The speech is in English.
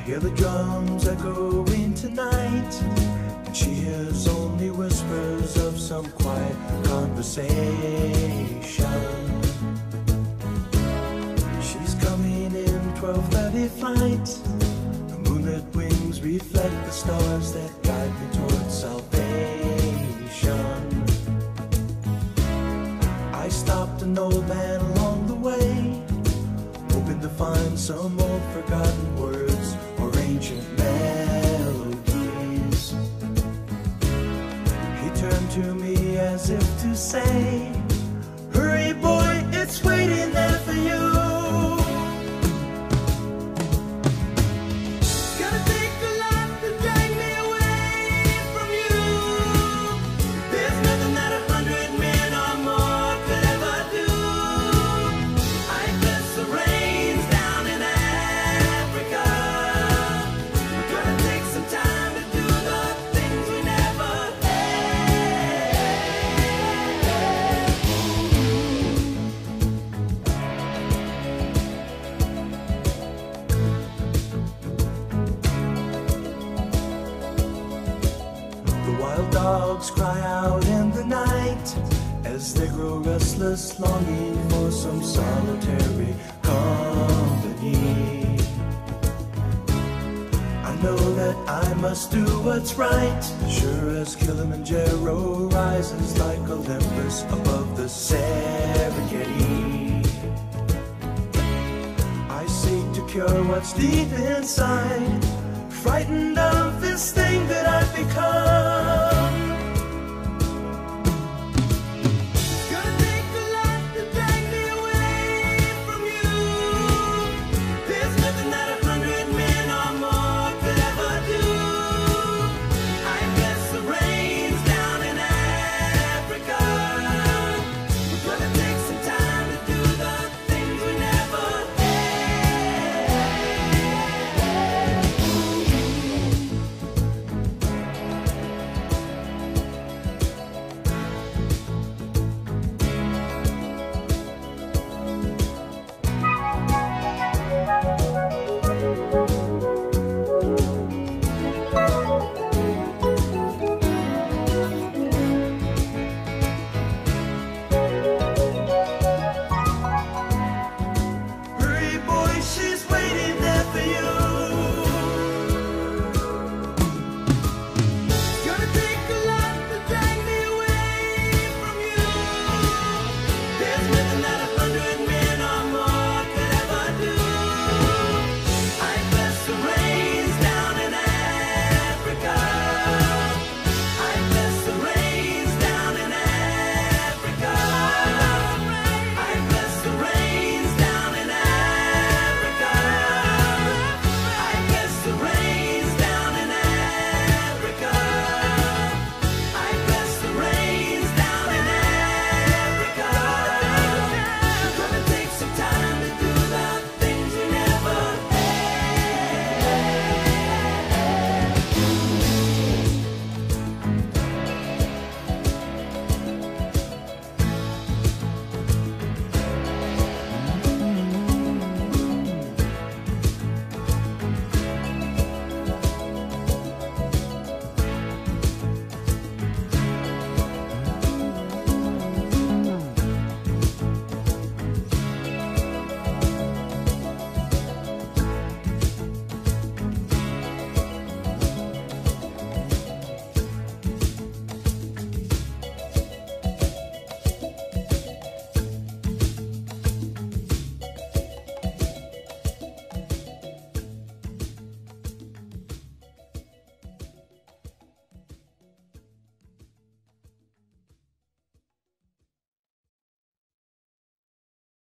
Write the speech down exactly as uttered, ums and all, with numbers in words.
hear the drums echoing tonight, and she hears only whispers of some quiet conversation. She's coming in twelve thirty flight. The moonlit wings reflect the stars that guide me towards salvation. I stopped an old man along the way, hoping to find some old forgotten words or ancient melodies. He turned to me as if to say, "Hurry boy, it's waiting there for you." Dogs cry out in the night as they grow restless, longing for some solitary company. I know that I must do what's right, sure as Kilimanjaro rises like Olympus above the Serengeti. I seek to cure what's deep inside, frightened of this thing that I've become.